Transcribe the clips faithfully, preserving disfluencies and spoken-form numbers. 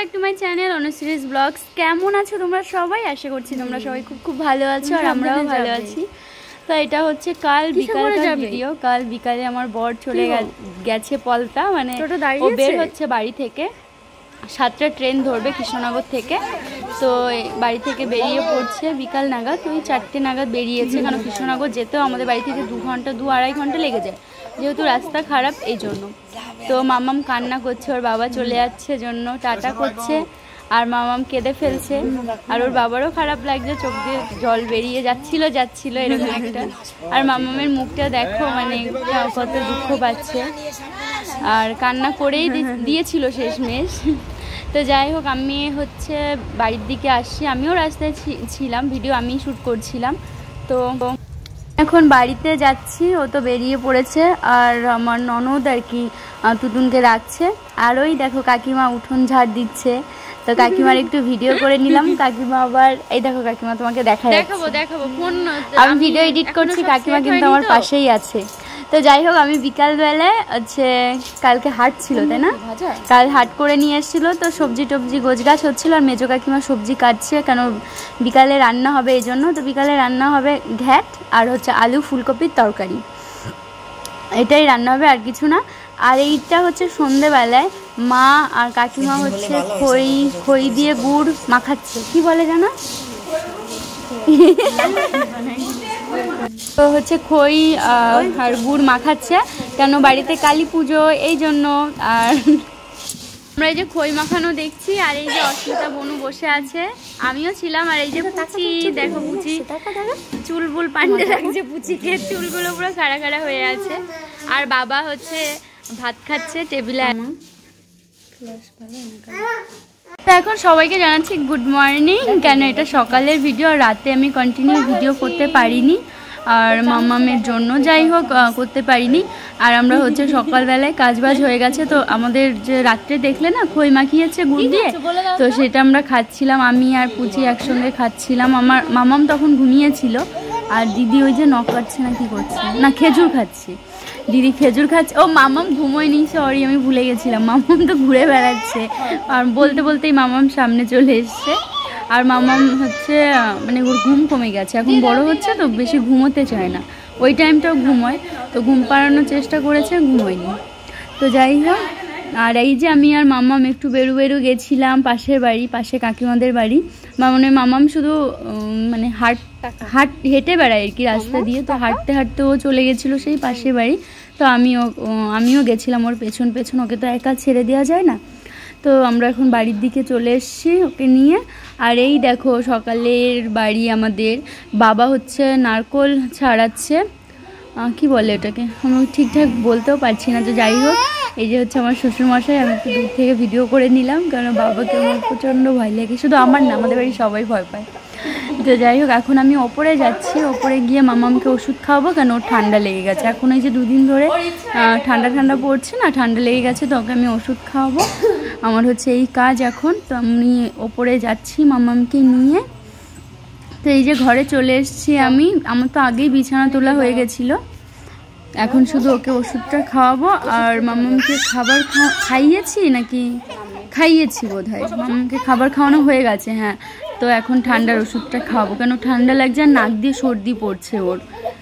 Back to my channel Anushree's vlogs. কেমন আছো তোমরা সবাই? আশা করছি তোমরা সবাই খুব খুব ভালো আছো আর আমরাও ভালো আছি। তো এটা হচ্ছে কাল বিকালকার ভিডিও। কাল বিকালে আমার বর চলে গেছে পলতা, মানে ও বের হচ্ছে বাড়ি থেকে, সাতটা ট্রেন ধরবে কৃষ্ণনগর থেকে। তো বাড়ি থেকে বেরিয়ে পড়ছে বিকাল নাগাদ, ওই চারটে নাগাদ বেরিয়েছে, কারণ কৃষ্ণনগর যেতেও আমাদের বাড়ি থেকে দু ঘন্টা দু আড়াই ঘন্টা লেগে যায়, যেহেতু রাস্তা খারাপ এই জন্য। তো মামাম কান্না করছে, ওর বাবা চলে যাচ্ছে জন্য টাটা করছে, আর মামাম কেঁদে ফেলছে, আর ওর বাবারও খারাপ লাগছে, চোখ দিয়ে জল বেরিয়ে যাচ্ছিল যাচ্ছিল এরকম একটা। আর মামামের মুখটা দেখো, মানে কত দুঃখ পাচ্ছে, আর কান্না করেই দিয়েছিল শেষমেশ। তো যাই হোক, আমি হচ্ছে বাড়ির দিকে আসছি, আমিও রাস্তায় ছিলাম, ভিডিও আমিই শ্যুট করছিলাম। তো এখন বাড়িতে যাচ্ছি, ও তো বেরিয়ে পড়েছে, আর আমার ননদ আর কি তুতুনকে রাখছে। আর ওই দেখো কাকিমা উঠোন ঝাড় দিচ্ছে, তো কাকিমার একটু ভিডিও করে নিলাম। কাকিমা আবার এই দেখো, কাকিমা তোমাকে দেখাই দেখাবো দেখাবো ফোন, আমি ভিডিও এডিট করছি, কাকিমা কিন্তু আমার পাশেই আছে। তো যাই হোক, আমি বিকালবেলায় হচ্ছে কালকে হাট ছিল তাই না, কাল হাট করে নিয়ে এসেছিলো, তো সবজি টবজি গোছগাছ হচ্ছিলো, আর মেজো কাকিমা সবজি কাটছে, কেন বিকালে রান্না হবে এই জন্য। তো বিকালে রান্না হবে ঘ্যাট আর হচ্ছে আলু ফুলকপির তরকারি, এটাই রান্না হবে, আর কিছু না। আর এইটা হচ্ছে সন্ধেবেলায় মা আর কাকিমা হচ্ছে খই খই দিয়ে গুড় মাখাচ্ছে, কি বলে জানো? তো হচ্ছে খই আর গুড় মাখাচ্ছে, কেন বাড়িতে কালী পুজো এই জন্য। আর আমরা এই যে খই মাখানো দেখছি, আর এই যে অস্মিতা বনু বসে আছে, আমিও ছিলাম, আর এই যে পুচি দেখো, পুচি চুলবুল পান্ডে লাগছে, পুচিকে চুলগুলো পুরো খাড়া খাড়া হয়ে আছে। আর বাবা হচ্ছে ভাত খাচ্ছে টেবিলে। তো এখন সবাইকে জানাচ্ছি গুড মর্নিং, কেন এটা সকালের ভিডিও, আর রাতে আমি কন্টিনিউ ভিডিও করতে পারিনি, আর মামামের জন্য যাই হোক করতে পারিনি। আর আমরা হচ্ছে সকালবেলায় কাজবাজ হয়ে গেছে, তো আমাদের যে রাত্রে দেখলে না খই মাখিয়েছে গুড় দিয়ে, তো সেটা আমরা খাচ্ছিলাম, আমি আর পুচি একসঙ্গে খাচ্ছিলাম। আমার মামাম তখন ঘুমিয়েছিল, আর দিদি ওই যে নখ কাটছে না কি করছে, না খেজুর খাচ্ছে, দিদি খেজুর খাচ্ছে। ও মামাম ঘুমোয়নি, সরি আমি ভুলে গেছিলাম, মামাম তো ঘুরে বেড়াচ্ছে, আর বলতে বলতেই মামাম সামনে চলে এসছে। আর মামাম হচ্ছে মানে ওর ঘুম কমে গেছে, এখন বড় হচ্ছে তো বেশি ঘুমোতে চায় না, ওই টাইমটাও ঘুমোয়, তো ঘুম পাড়ানোর চেষ্টা করেছে, ঘুমোয়নি। তো যাই হোক, আর এই যে আমি আর মামাম একটু বেরু বেরু গেছিলাম পাশের বাড়ি, পাশে কাকিমাদের বাড়ি। মানে মামাম শুধু মানে হাট হাট হেঁটে বেড়ায় আর কি রাস্তা দিয়ে, তো হাঁটতে হাঁটতে ও চলে গেছিলো সেই পাশের বাড়ি, তো আমিও আমিও গেছিলাম ওর পেছন পেছন, ওকে তো একা ছেড়ে দেওয়া যায় না। তো আমরা এখন বাড়ির দিকে চলে এসেছি ওকে নিয়ে। আর এই দেখো সকালের বাড়ি আমাদের, বাবা হচ্ছে নারকোল ছাড়াচ্ছে, কি বলে এটাকে আমি ঠিকঠাক বলতেও পারছি না। তো যাই হোক, এই যে হচ্ছে আমার শ্বশুরমশাই, আমি একটু দূর থেকে ভিডিও করে নিলাম, কারণ বাবাকে আমার প্রচণ্ড ভয় লাগে, শুধু আমার না আমাদের বাড়ি সবাই ভয় পায়। তো যাই হোক, এখন আমি ওপরে যাচ্ছি, ওপরে গিয়ে মামামকে ওষুধ খাওয়াবো, কেন ওর ঠান্ডা লেগে গেছে, এখন এই যে দুদিন ধরে ঠান্ডা ঠান্ডা পড়ছে না, ঠান্ডা লেগে গেছে, তো ওকে আমি ওষুধ খাওয়াবো, আমার হচ্ছে এই কাজ এখন। তো আমি ওপরে যাচ্ছি মামামকে নিয়ে। তো এই যে ঘরে চলে এসেছি আমি, আমার তো আগেই বিছানা তোলা হয়ে গেছিলো, এখন শুধু ওকে ওষুধটা খাওয়াবো। আর মামামকে খাবার খাইয়েছি নাকি খাইয়েছি বোধ হয়, মামামকে খাবার খাওয়ানো হয়ে গেছে, হ্যাঁ। তো এখন ঠান্ডার ওষুধটা খাওয়াবো, কেন ঠান্ডা লাগছে আর নাক দিয়ে সর্দি পড়ছে ওর।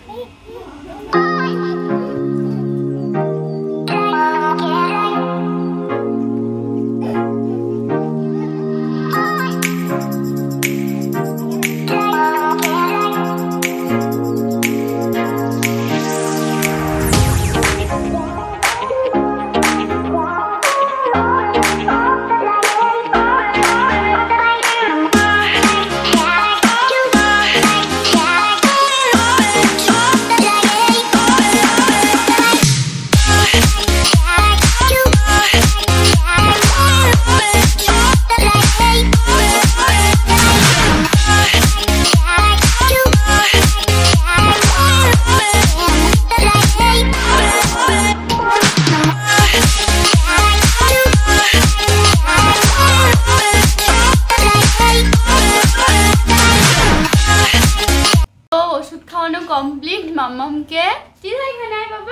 কমপ্লিট। মাম্মামকে কি এখানে আয় বাবা,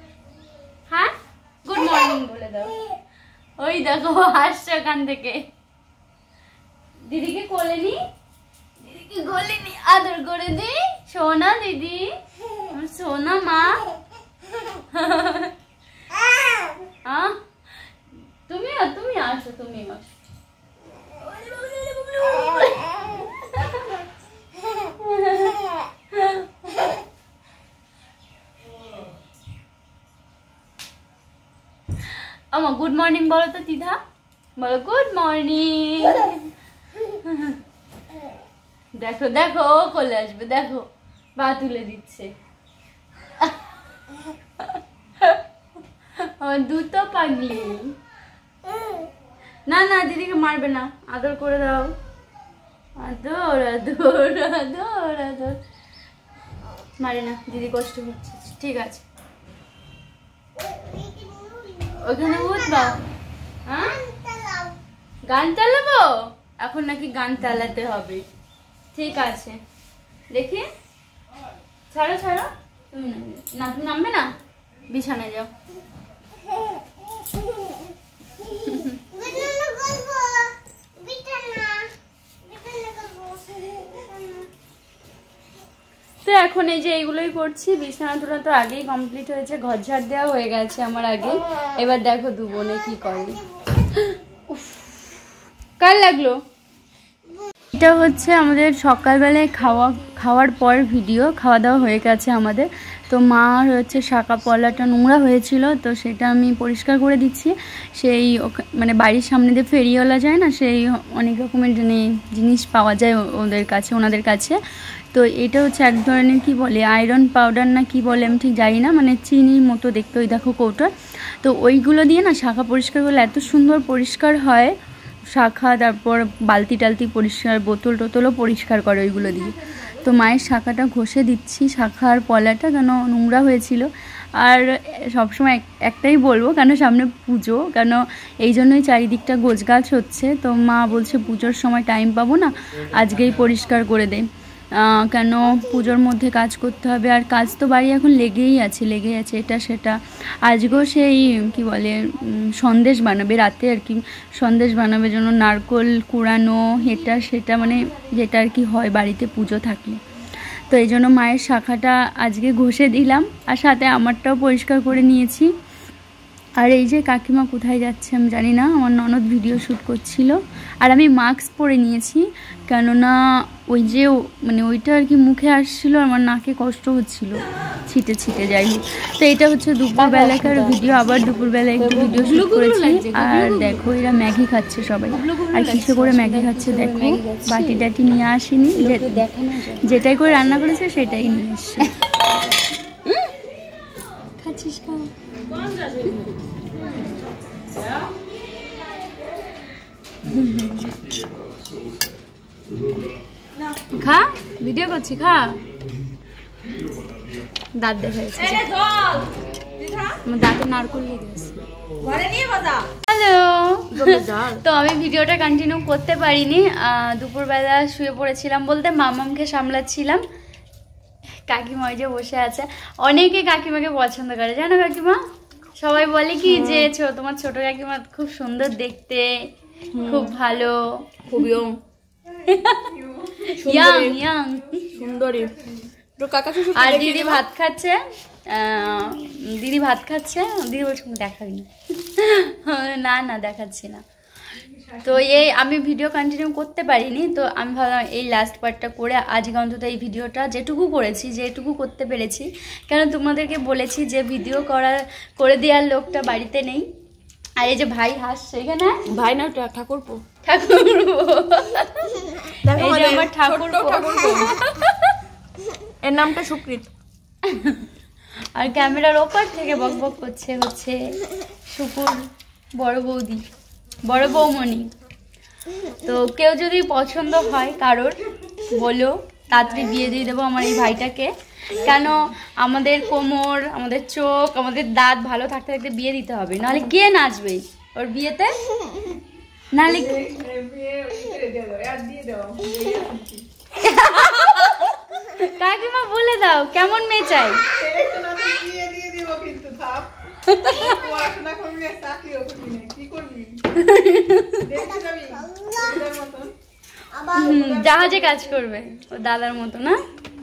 হ্যাঁ গুড মর্নিং বলে দাও। ওই দেখো হাসছে ওখান থেকে। দিদিকে কোলে নি, দিদিকে কোলে নি, আদর করে দি। সোনা দিদি, আমার সোনা মা। তুমি তুমি আসো, তুমি আসো। আমা গুড মর্নিং বলো তো দিদা, বলো গুড মর্নিং। দেখো দেখো ও কোলে আসবে, দেখো পা তুলে দিচ্ছে। আমার দুটো পাগলি। না না দিদিকে মারবে না, আদর করে দাও। আদর আদর আদর আদর। মারে না, দিদি কষ্ট হচ্ছে। ঠিক আছে, ওখানে উঠবা। হ্যাঁ গান চালাবো এখন, নাকি গান চালাতে হবে? ঠিক আছে দেখি, ছাড়ো ছাড়ো। তুমি না, তুমি নামবে না, বিছানায় যাও। তো এখন এই যে এইগুলোই করছি। বিছানা তোলা তো আগেই কমপ্লিট হয়েছে, ঘর ঝাড় দেওয়া হয়ে গেছে আমার আগে। এবার দেখো দু বোনে কি করে। কার লাগলো? এটা হচ্ছে আমাদের সকালবেলায় খাওয়া খাওয়ার পর ভিডিও। খাওয়া দাওয়া হয়ে গেছে আমাদের। তো মার হচ্ছে শাঁকা পলাটা নোংরা হয়েছিল, তো সেটা আমি পরিষ্কার করে দিচ্ছি। সেই মানে বাড়ির সামনে দিয়ে ফেরিওয়ালা যায় না, সেই অনেক রকমের জিনিস পাওয়া যায় ওদের কাছে, ওনাদের কাছে। তো এটা হচ্ছে এক ধরনের কি বলে আয়রন পাউডার না কি বলে আমি ঠিক জানি না, মানে চিনির মতো দেখতে। ওই দেখো কৌটা, তো ওইগুলো দিয়ে না শাঁখা পরিষ্কার করলে এত সুন্দর পরিষ্কার হয় শাঁখা। তারপর বালতি টালতি পরিষ্কার, বোতল টোতলও পরিষ্কার করে ওইগুলো দিয়ে। তো মায়ের শাঁখাটা ঘষে দিচ্ছি, শাঁখার পলাটা, কেন নোংরা হয়েছিল। আর সবসময় একটাই বলবো, কেন সামনে পুজো, কেন এই জন্যই চারিদিকটা গোছগাছ হচ্ছে। তো মা বলছে পুজোর সময় টাইম পাবো না, আজকেই পরিষ্কার করে দেয়, কেন পুজোর মধ্যে কাজ করতে হবে। আর কাজ তো বাড়ি এখন লেগেই আছে লেগেই আছে এটা সেটা। আজকেও সেই কি বলে সন্দেশ বানাবে রাতে আর কি, সন্দেশ বানাবে জন্য নারকোল কুড়ানো, এটা সেটা, মানে যেটা আর কি হয় বাড়িতে পুজো থাকলে। তো এই জন্য মায়ের শাঁখাটা আজকে ঘষে দিলাম, আর সাথে আমারটাও পরিষ্কার করে নিয়েছি। আর এই যে কাকিমা কোথায় যাচ্ছে আমি জানি না, আমার ননদ ভিডিও শ্যুট করছিল। আর আমি মাস্ক পরে নিয়েছি, কেননা ওই যে মানে ওইটা আর কি মুখে আসছিল, আমার নাকে কষ্ট হচ্ছিল ছিটে ছিটে। যাই হোক, তো এটা হচ্ছে দুপুরবেলাকার ভিডিও। আবার দুপুরবেলায় একটু ভিডিও শ্যুট করেছি। আর দেখো এরা ম্যাগি খাচ্ছে সবাই, আর কিসে করে ম্যাগি খাচ্ছে দেখো। বাটি টাটি নিয়ে আসেনি, যেটাই করে রান্না করেছে সেটাই নিয়ে এসছে। খাচ্ছিস খা, খা, ভিডিও করছি, খা। দাঁত দেখা যাচ্ছে, দাঁতে নারকোল লেগে গেছে। হ্যালো, তো আমি ভিডিওটা কন্টিনিউ করতে পারিনি, দুপুরবেলা শুয়ে পড়েছিলাম বলতে মামামকে সামলাচ্ছিলাম। কাকিমা ওই যে বসে আছে, অনেকে কাকিমাকে পছন্দ করে জানো কাকিমা। সবাই বলে কি যে তোমার ছোট কাকিমা খুব সুন্দর দেখতে, খুব ভালো, খুব ইয়াং ইয়াং সুন্দরী। আর দিদি ভাত খাচ্ছে, দিদি ভাত খাচ্ছে, দিদি বলছে দেখাবি না, না দেখাচ্ছি না। তো এই আমি ভিডিও কন্টিনিউ করতে পারিনি, তো আমি ভাবলাম এই লাস্ট পার্টটা করে আজকে অন্তত এই ভিডিওটা যেটুকু করেছি যেটুকু করতে পেরেছি, কেন তোমাদেরকে বলেছি যে ভিডিও করা করে দেওয়ার লোকটা বাড়িতে নেই। আর এই যে ভাই হাসছে, এখানে ভাই না ঠাকুরপো, ঠাকুরপো, এই যে আমার ঠাকুরপো, এর নামটা সুকৃত। আর ক্যামেরার ওপর থেকে বক বক করছে হচ্ছে শুকুর বড় বৌদি, বড় বৌমণি। তো কেউ যদি পছন্দ হয় কারোর বলো, তাড়াতাড়ি বিয়ে দিয়ে দেবো আমার এই ভাইটাকে। কেন আমাদের কোমর, আমাদের চোখ, আমাদের দাঁত ভালো থাকতে থাকতে বিয়ে দিতে হবে, নাহলে কে নাচবে ওর বিয়েতে? নাহলে কাকিমা বলে দাও কেমন মেয়ে চাই? জাহাজে কাজ করবে ও দাদার মতো না।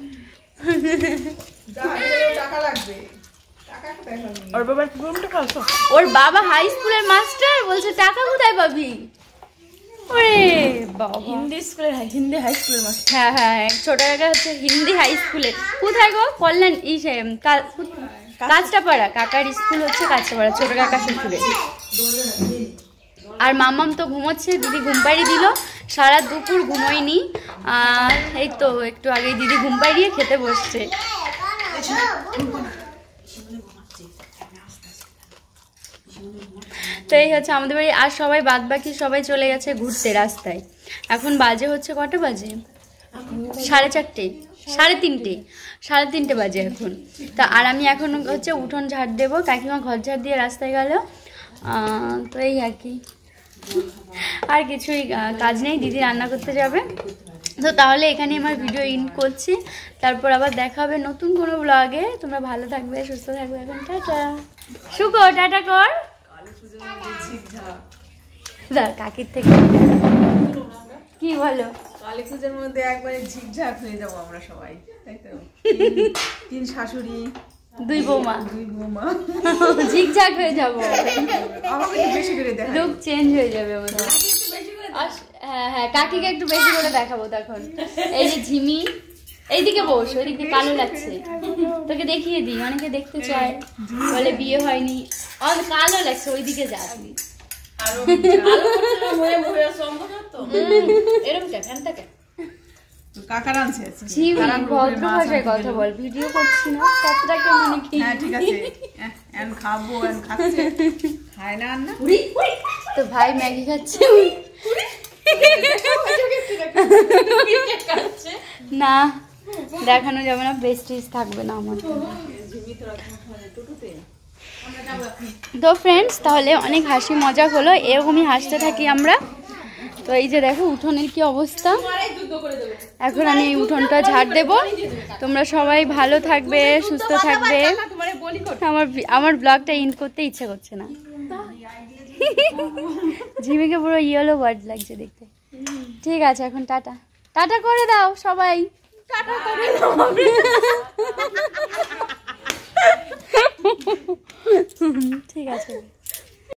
ওর বাবা হাই স্কুলের মাস্টার, বলছে টাকা কোথায় পাবি? ওরে বাবা, হিন্দি স্কুলের হিন্দি হাই স্কুলের মাস্টার। হ্যাঁ হ্যাঁ, ছোট কাকা হচ্ছে হিন্দি হাই স্কুলে। কোথায় গো? কল্যাণ ইসে কাঁচটাপাড়া, কাকার স্কুল হচ্ছে কাঁচটাপাড়া, ছোট কাকা শ্বশুরে। আর মামাম তো ঘুমোচ্ছে, দিদি ঘুম পাড়িয়ে দিল, সারা দুপুর ঘুমোয়নি। আর এই তো একটু আগে দিদি ঘুম পাড়িয়ে খেতে বসছে। তো এই হচ্ছে আমাদের বাড়ি। আর সবাই বাদ বাকি সবাই চলে গেছে ঘুরতে রাস্তায়। এখন বাজে হচ্ছে কটা বাজে? সাড়ে চারটে, সাড়ে তিনটে, সাড়ে তিনটে বাজে এখন। তা আর আমি এখন হচ্ছে উঠোন ঝাড় দেবো, কাকিমা ঘর ঝাড় দিয়ে রাস্তায় গেল। তো এই আর কি, আর কিছুই কাজ নেই, দিদি রান্না করতে যাবে। তো তাহলে এখানে আমার ভিডিও এন্ড করছি, তারপর আবার দেখা হবে নতুন কোনো ব্লগে। তোমরা ভালো থাকবে, সুস্থ থাকবে। এখন টাটা শুকো, টাটা কর। কাকির থেকে কি বলো? কালী পূজার মধ্যে একবারে ঝিকঝাক হয়ে যাবো আমরা সবাই, তাই তো? তিন শাশুড়ি, দুই বৌমা, দুই বৌমা ঝিকঝাক হয়ে যাবো। আমাকে একটু বেশি করে দেখা, লুক চেঞ্জ হয়ে যাবে আমাদের। হ্যাঁ হ্যাঁ, কাকিকে একটু বেশি করে দেখাবো তখন। এই যে ঝিমি, এইদিকে বস, ওইদিকে কালো লাগছে, তোকে দেখিয়ে দিই। অনেকে দেখতে চায়, বলে বিয়ে হয়নি, অনেক কালো লাগছে, ওইদিকে যা। ভদ্র ভাষায় কথা বল, ভিডিও করছি না। কতটাকে মানে কি? ঠিক আছে, খাবো, খায় না না। তো ভাই ম্যাগি খাচ্ছে না, দেখানো যাবে না, প্রেস্টিজ থাকবে না আমার। তো ফ্রেন্ডস, তাহলে অনেক হাসি মজা হলো, এরকমই হাসতে থাকি আমরা। তো এই যে দেখো উঠোনের কি অবস্থা। এখন আমি এই উঠোনটা ঝাড় দেব। তোমরা সবাই ভালো থাকবে, সুস্থ থাকবে। আমার আমার ব্লগটা এন্ড করতে ইচ্ছে করছে না। ঝিমিকে পুরো ইয়েলো বার্ড লাগছে দেখতে। ঠিক আছে, এখন টাটা টাটা করে দাও সবাই। টাটা করে দাও। ঠিক আছে।